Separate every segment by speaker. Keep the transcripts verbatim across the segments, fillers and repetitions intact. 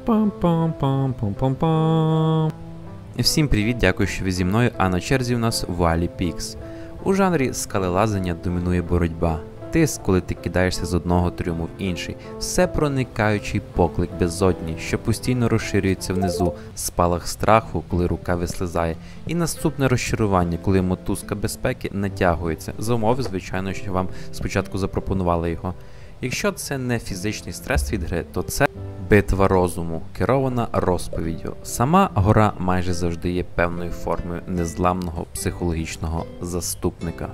Speaker 1: Пам-пам-пам-пам-пам-пам. Всім привіт, дякую, що ви зі мною, а на черзі у нас Валі Пікс. У жанрі скалелазання домінує боротьба. Тиск, коли ти кидаєшся з одного трюму в інший, все проникаючий поклик безодні, що постійно розширюється внизу, спалах страху, коли рука вислизає, і наступне розчарування, коли мотузка безпеки натягується, за умови, звичайно, що вам спочатку запропонували його. Якщо це не фізичний стрес від гри, то це битва розуму, керована розповіддю. Сама гора майже завжди є певною формою незламного психологічного заступника.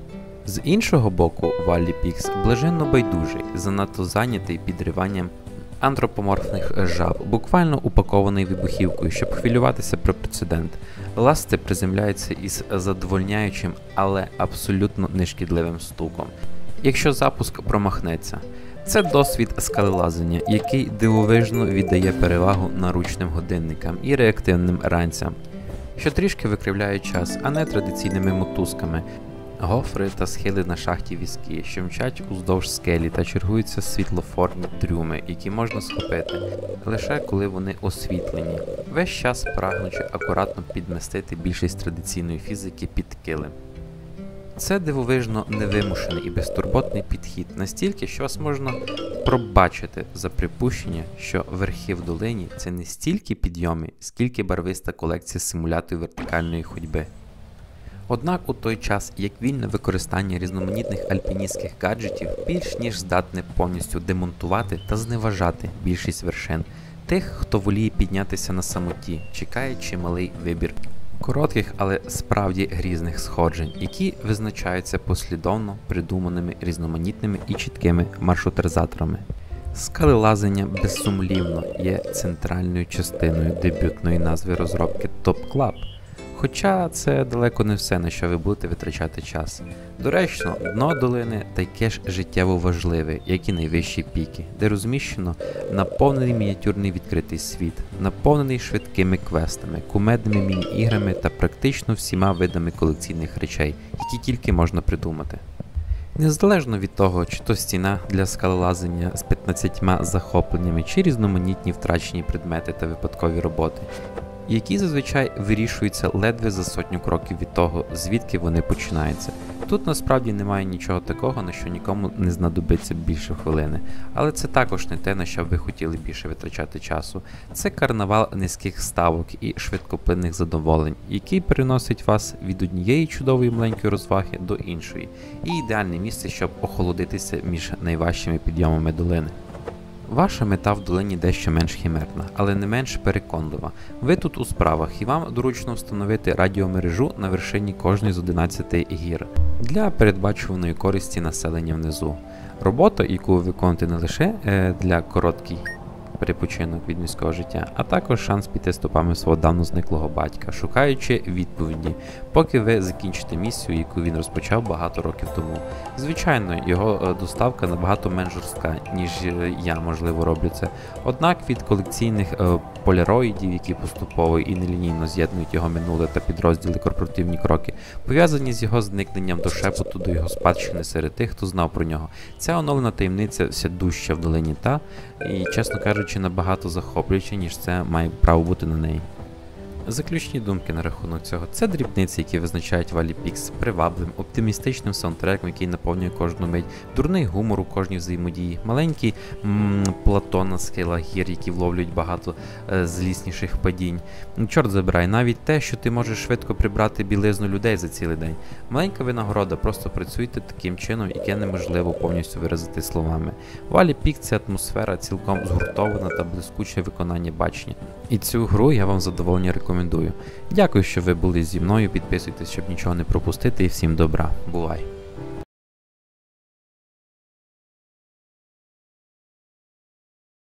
Speaker 1: З іншого боку, Валі Пікс блаженно байдужий, занадто зайнятий підриванням антропоморфних жаб, буквально упакований вибухівкою, щоб хвилюватися про прецедент. Ласти приземляються із задовольняючим, але абсолютно нешкідливим стуком. Якщо запуск промахнеться. Це досвід скалелазання, який дивовижно віддає перевагу наручним годинникам і реактивним ранцям, що трішки викривляють час, а не традиційними мотузками. Гофри та схили на шахті візки, що мчать уздовж скелі та чергуються світлофорні трюми, які можна схопити, лише коли вони освітлені, весь час прагнучи акуратно підмістити більшість традиційної фізики під килим. Це дивовижно невимушений і безтурботний підхід, настільки, що вас можна пробачити за припущення, що верхи в долині – це не стільки підйоми, скільки барвиста колекція симуляторів вертикальної ходьби. Однак у той час, як вільне використання різноманітних альпіністських гаджетів більш ніж здатне повністю демонтувати та зневажати більшість вершин, тих, хто воліє піднятися на самоті, чекає чималий вибір коротких, але справді грізних сходжень, які визначаються послідовно придуманими різноманітними і чіткими маршрутизаторами. Скалелазання безсумлівно є центральною частиною дебютної назви розробки Top Club. Хоча це далеко не все, на що ви будете витрачати час. Доречно, дно долини таке ж життєво важливе, як і найвищі піки, де розміщено наповнений мініатюрний відкритий світ, наповнений швидкими квестами, кумедними міні-іграми та практично всіма видами колекційних речей, які тільки можна придумати. Незалежно від того, чи то стіна для скалелазання з п'ятнадцятьма захопленнями, чи різноманітні втрачені предмети та випадкові роботи, які зазвичай вирішуються ледве за сотню кроків від того, звідки вони починаються. Тут насправді немає нічого такого, на що нікому не знадобиться більше хвилини. Але це також не те, на що б ви хотіли більше витрачати часу. Це карнавал низьких ставок і швидкоплинних задоволень, який переносить вас від однієї чудової маленької розваги до іншої. І ідеальне місце, щоб охолодитися між найважчими підйомами долини. Ваша мета в долині дещо менш химерна, але не менш переконлива. Ви тут у справах і вам доручно встановити радіомережу на вершині кожної з одинадцяти гір для передбачуваної користі населення внизу. Робота, яку ви виконуєте не лише е, для короткий перепочинок від міського життя, а також шанс піти стопами свого давно зниклого батька, шукаючи відповіді, поки ви закінчите місію, яку він розпочав багато років тому. Звичайно, його доставка набагато менш жорстка, ніж я, можливо, роблю це. Однак від колекційних е, поляроїдів, які поступово і нелінійно з'єднують його минуле та підрозділи корпоративні кроки, пов'язані з його зникненням до шепоту до його спадщини серед тих, хто знав про нього. Ця оновлена таємниця вся дужча в долині та, і, чесно кажучи, набагато захоплююче, ніж це має право бути на неї. Заключні думки на рахунок цього. Це дрібниці, які визначають Валі Пікс привабливим, оптимістичним саундтреком, який наповнює кожну мить, дурний гумор у кожній взаємодії, маленький м плато на схилах гір, які вловлюють багато е злісніших падінь. Чорт забирай, навіть те, що ти можеш швидко прибрати білизну людей за цілий день. Маленька винагорода, просто працюйте таким чином, яке неможливо повністю виразити словами. Валі Пікс – це атмосфера, цілком згуртована та блискуче виконання бачення. І цю гру я вам з задоволенням рекомендую. Дякую, що ви були зі мною, підписуйтесь, щоб нічого не пропустити, і всім добра. Бувай!